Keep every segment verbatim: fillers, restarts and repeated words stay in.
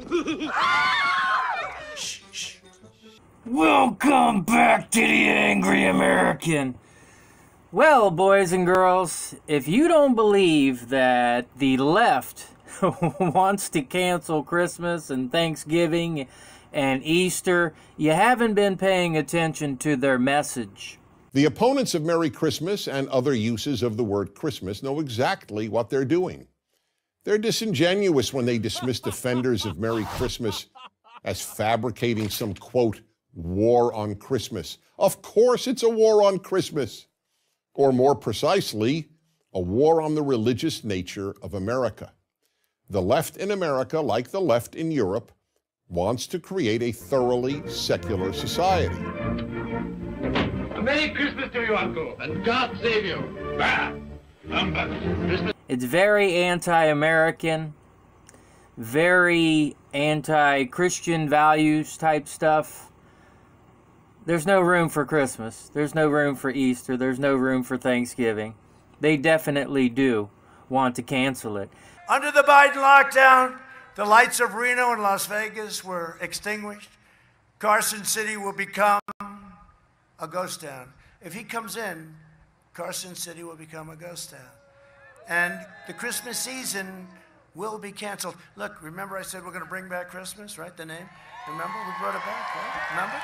Shh, shh. Welcome back to the Angry American. Well, boys and girls, if you don't believe that the left wants to cancel Christmas and Thanksgiving and Easter, you haven't been paying attention to their message. The opponents of Merry Christmas and other uses of the word Christmas know exactly what they're doing. They're disingenuous when they dismiss defenders of Merry Christmas as fabricating some, quote, war on Christmas. Of course it's a war on Christmas. Or more precisely, a war on the religious nature of America. The left in America, like the left in Europe, wants to create a thoroughly secular society. A Merry Christmas to you, Uncle, and God save you. Bah! Humbug. Christmas. It's very anti-American, very anti-Christian values type stuff. There's no room for Christmas. There's no room for Easter. There's no room for Thanksgiving. They definitely do want to cancel it. Under the Biden lockdown, the lights of Reno and Las Vegas were extinguished. Carson City will become a ghost town. If he comes in, Carson City will become a ghost town. And the Christmas season will be canceled. Look, remember I said we're going to bring back Christmas, right? The name? Remember? We brought it back, right? Remember?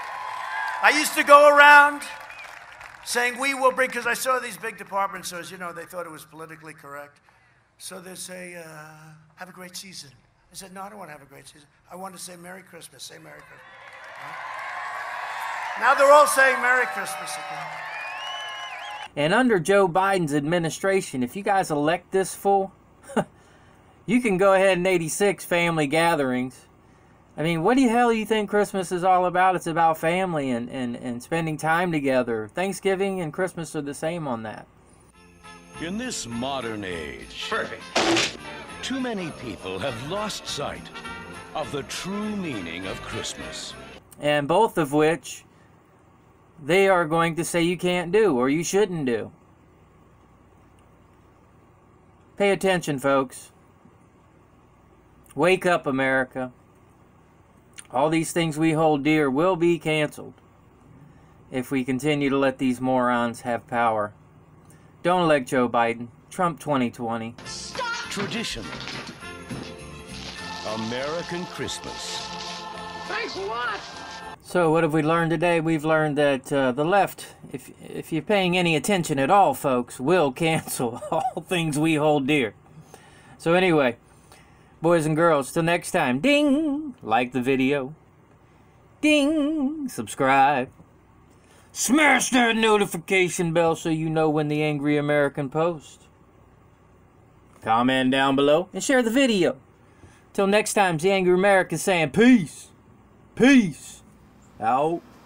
I used to go around saying we will bring, because I saw these big department stores, you know, they thought it was politically correct. So they say, uh, have a great season. I said, no, I don't want to have a great season. I want to say Merry Christmas. Say Merry Christmas. Right? Now they're all saying Merry Christmas again. And under Joe Biden's administration, if you guys elect this fool, you can go ahead and eighty-six family gatherings. I mean, what the hell do you think Christmas is all about? It's about family and, and, and spending time together. Thanksgiving and Christmas are the same on that. In this modern age, Perfect. too many people have lost sight of the true meaning of Christmas. And both of which they are going to say you can't do or you shouldn't do. Pay attention, folks. Wake up, America. All these things we hold dear will be canceled if we continue to let these morons have power. Don't elect Joe Biden. Trump twenty twenty. Stop! Tradition. American Christmas. Thanks a lot. So what have we learned today? We've learned that uh, the left, if, if you're paying any attention at all, folks, will cancel all things we hold dear. So anyway, boys and girls, till next time, ding, like the video, ding, subscribe, smash that notification bell so you know when the Angry American posts. Comment down below and share the video. Till next time, the Angry American saying peace, peace, out.